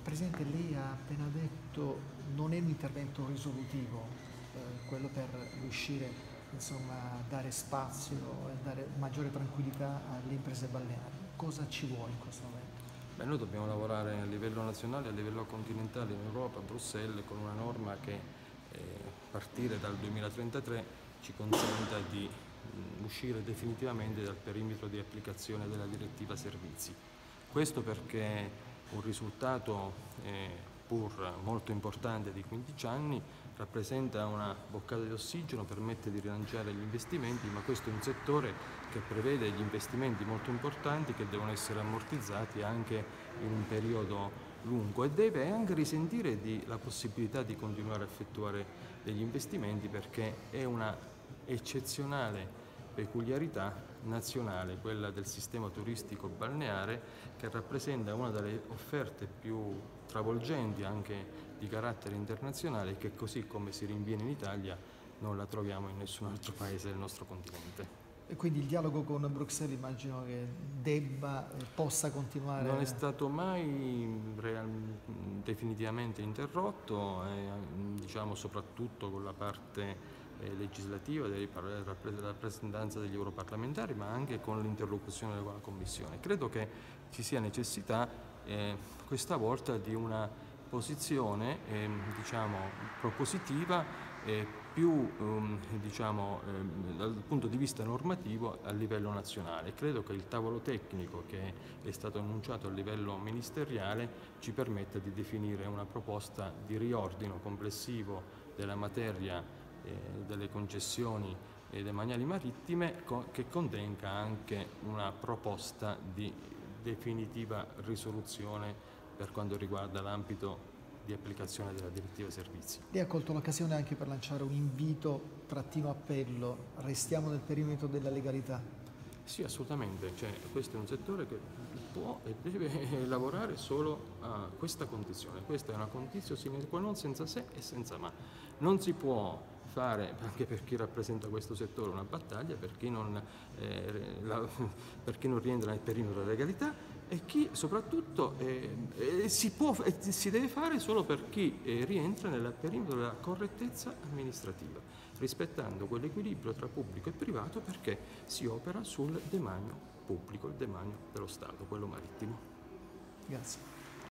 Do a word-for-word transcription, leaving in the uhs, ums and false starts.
Presidente, lei ha appena detto non è un intervento risolutivo, eh, quello per riuscire insomma, a dare spazio e dare maggiore tranquillità alle imprese balneari. Cosa ci vuole in questo momento? Beh, noi dobbiamo lavorare a livello nazionale, a livello continentale in Europa, a Bruxelles, con una norma che eh, partire dal duemilatrentatré ci consenta di mh, uscire definitivamente dal perimetro di applicazione della direttiva servizi. Questo perché un risultato eh, pur molto importante di quindici anni rappresenta una boccata di ossigeno, permette di rilanciare gli investimenti, ma questo è un settore che prevede gli investimenti molto importanti che devono essere ammortizzati anche in un periodo lungo e deve anche risentire la possibilità di continuare a effettuare degli investimenti, perché è una eccezionale peculiarità nazionale, quella del sistema turistico balneare, che rappresenta una delle offerte più travolgenti anche di carattere internazionale e che, così come si rinviene in Italia, non la troviamo in nessun altro paese del nostro continente. E quindi il dialogo con Bruxelles immagino che debba e possa continuare. Non è stato mai real, definitivamente interrotto, eh, diciamo soprattutto con la parte eh, legislativa della rappresentanza degli europarlamentari, ma anche con l'interlocuzione con la Commissione. Credo che ci sia necessità eh, questa volta di una posizione eh, diciamo, propositiva eh, più um, diciamo, eh, dal punto di vista normativo a livello nazionale. Credo che il tavolo tecnico che è stato annunciato a livello ministeriale ci permetta di definire una proposta di riordino complessivo della materia eh, delle concessioni e demaniali marittime, co che contenga anche una proposta di definitiva risoluzione per quanto riguarda l'ambito di applicazione della direttiva servizi. Lei ha colto l'occasione anche per lanciare un invito trattino appello, restiamo nel perimetro della legalità. Sì, assolutamente, cioè, questo è un settore che può e deve lavorare solo a questa condizione. Questa è una condizione sine qua non, senza se e senza ma. Non si può fare, anche per chi rappresenta questo settore, una battaglia per chi non, eh, la, per chi non rientra nel perimetro della legalità, e chi soprattutto eh, eh, si, può, eh, si deve fare solo per chi eh, rientra nel perimetro della correttezza amministrativa, rispettando quell'equilibrio tra pubblico e privato, perché si opera sul demanio pubblico, il demanio dello Stato, quello marittimo. Grazie.